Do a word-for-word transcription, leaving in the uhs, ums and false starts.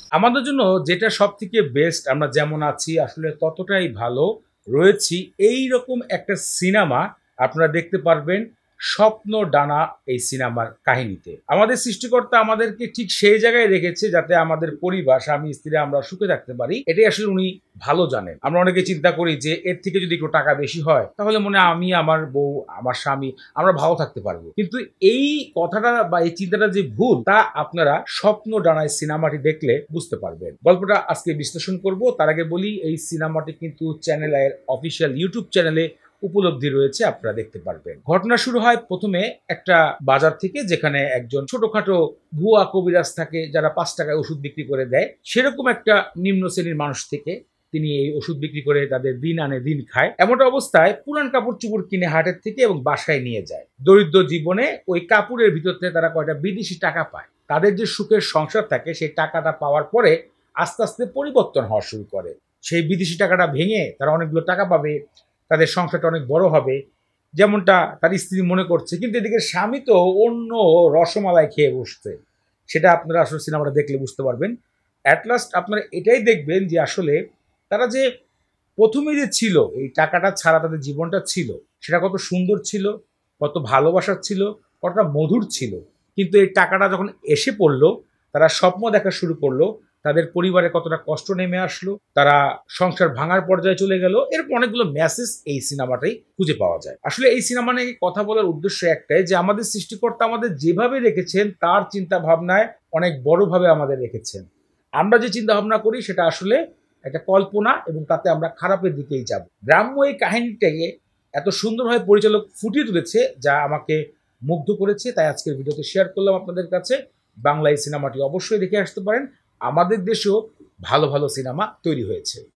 আমাদের জন্য যেটা সবথেকে বেস্ট আমরা যেমন আছি আসলে ততটাই ভালো রয়েছি এইরকম একটা সিনেমা আপনারা দেখতে পারবেন স্বপ্ন ডানা এই সিনেমার কাহিনীতে। আমাদের সৃষ্টিকর্তা আমাদেরকে ঠিক সেই জায়গায় রেখেছে যাতে আমাদের পরিবার, স্বামী স্ত্রী আমরা সুখে থাকতে পারি। এটাই আসলে উনি ভালো জানেন। আমরা অনেকে চিন্তা করি যে এর থেকে যদি একটু টাকা বেশি হয় তাহলে মনে হয় আমি, আমার বউ, আমার স্বামী আমরা ভালো থাকতে পারবো। কিন্তু এই কথাটা বা এই চিন্তাটা যে ভুল তা আপনারা স্বপ্ন ডানায় সিনেমাটি দেখলে বুঝতে পারবেন। গল্পটা আজকে বিশ্লেষণ করব। তার আগে বলি এই সিনেমাটি কিন্তু চ্যানেলের অফিসিয়াল ইউটিউব চ্যানেলে উপলব্ধি রয়েছে, আপনারা দেখতে পারবেন। ঘটনা শুরু হয় প্রথমে একটা বাজার থেকে, যেখানে একজন ছোটখাটো ভুয়া কবিরাজ থাকে যারা পাঁচ টাকায় ওষুধ বিক্রি করে দেয়। সেরকম একটা নিম্ন শ্রেণীর মানুষ থেকে তিনি এই ওষুধ বিক্রি করে তাদের দিন আনে দিন খায়। এমন অবস্থায় পুরান কাপড় চুপড় কিনে হাটের থেকে এবং বাসায় নিয়ে যায়। দরিদ্র জীবনে ওই কাপড়ের ভিতর থেকে তারা কয়টা বিদেশি টাকা পায়। তাদের যে সুখের সংসার থাকে সেই টাকাটা পাওয়ার পরে আস্তে আস্তে পরিবর্তন হওয়া শুরু করে। সেই বিদেশি টাকাটা ভেঙে তারা অনেকগুলো টাকা পাবে, তাদের সংসারটা অনেক বড় হবে যেমনটা তার স্ত্রী মনে করছে। কিন্তু এদিকে স্বামী তো অন্য রসমালাই খেয়ে বসছে। সেটা আপনারা আসলে সিনেমাটা দেখলে বুঝতে পারবেন। অ্যাট লাস্ট আপনারা এটাই দেখবেন যে আসলে তারা যে প্রথমে যে ছিল এই টাকাটা ছাড়া তাদের জীবনটা ছিল সেটা কত সুন্দর ছিল, কত ভালোবাসার ছিল, কতটা মধুর ছিল। কিন্তু এই টাকাটা যখন এসে পড়লো, তারা স্বপ্ন দেখা শুরু করলো, তাদের পরিবারে কতটা কষ্ট নেমে আসলো, তারা সংসার ভাঙার পর্যায়ে চলে গেল। এরকম অনেকগুলো মেসেজ এই সিনেমাটাই খুঁজে পাওয়া যায়। আসলে এই সিনেমা নিয়ে কথা বলার উদ্দেশ্য একটাই যে আমাদের সৃষ্টিকর্তা আমাদের যেভাবে রেখেছেন তার চিন্তা ভাবনায় অনেক বড়ভাবে আমাদের রেখেছেন। আমরা যে চিন্তা ভাবনা করি সেটা আসলে একটা কল্পনা এবং তাতে আমরা খারাপের দিকেই যাব। গ্রাম্য এই কাহিনীটাকে এত সুন্দরভাবে পরিচালক ফুটিয়ে তুলেছে যা আমাকে মুগ্ধ করেছে। তাই আজকের ভিডিওতে শেয়ার করলাম আপনাদের কাছে। বাংলা এই সিনেমাটি অবশ্যই দেখে আসতে পারেন। আমাদের দেশেও ভালো ভালো সিনেমা তৈরি হয়েছে।